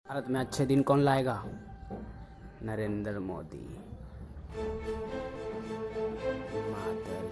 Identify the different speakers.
Speaker 1: भारत में अच्छे दिन कौन लाएगा? नरेंद्र मोदी। मातरम।